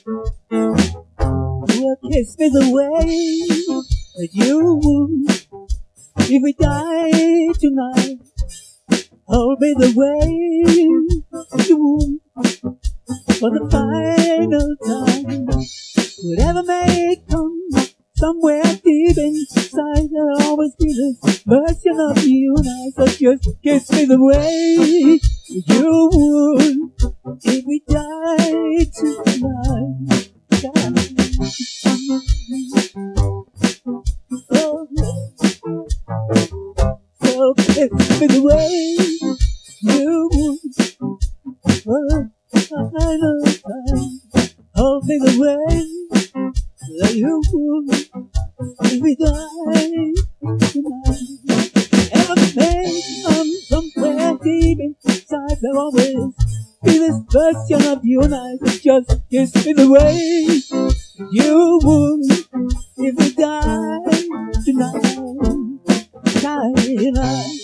Well, kiss me the way that you would if we died tonight. Hold me the way you would for the final time. Whatever may come, somewhere deep inside there'll always be this version of you and I. So just kiss me the way you would if we died tonight. Oh, so kiss me the way you would for the final time. Hold me the way that you would if we died tonight. Ever may come somewhere deep inside, there'll always be this version of you and I. Just kiss me the way you would if we died tonight.